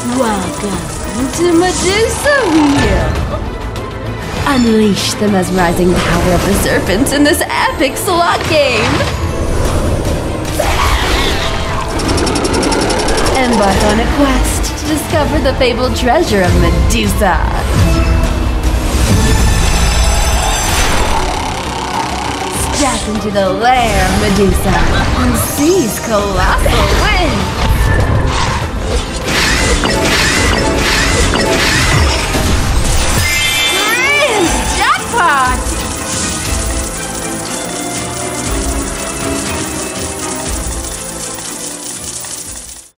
Welcome to MEDUSA WHEEL! Unleash the mesmerizing power of the serpents in this epic slot game! Embark on a quest to discover the fabled treasure of Medusa! Step into the lair of Medusa and seize colossal wins!